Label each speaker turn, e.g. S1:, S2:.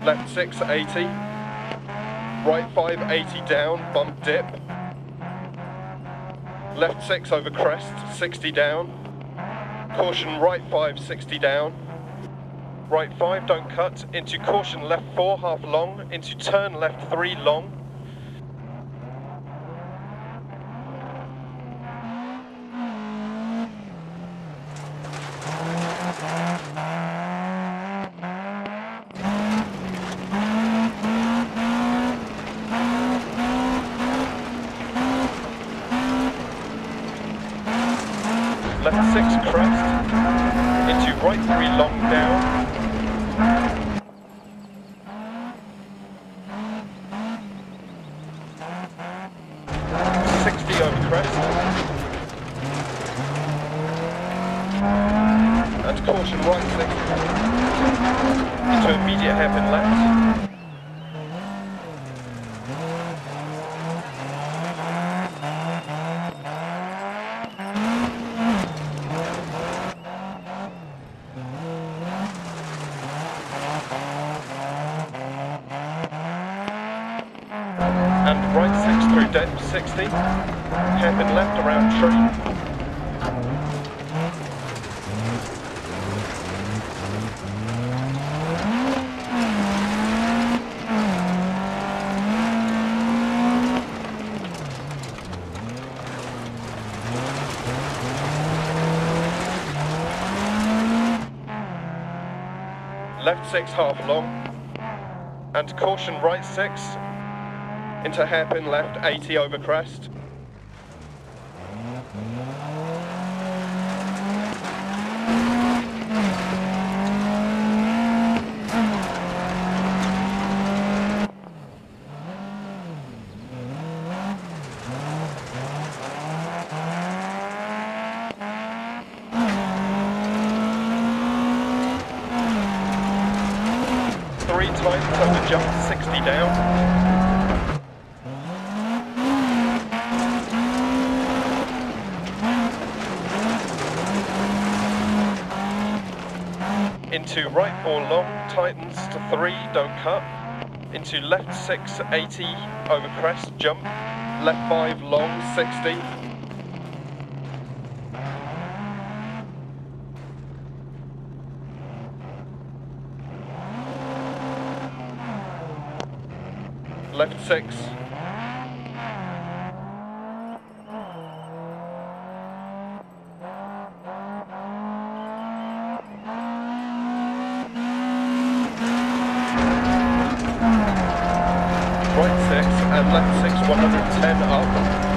S1: left 6, 80, right 5, 80 down, bump dip, left 6 over crest, 60 down, caution right 5, 60 down, right 5, don't cut, into caution left 4, half long, into turn left 3, long, left 6 crest, into right 3 long down, over crest, and caution right 60, into immediate hairpin left, and right 6 through depth 60, hairpin left around tree, left 6 half long, and caution right 6, into hairpin left 80 over crest. Three times over jump 60 down. Into right 4 long, tightens to 3, don't cut. Into left 6, 80 over crest, jump. Left 5 long, 60. Left 6. Right 6 and left 6, 110 up.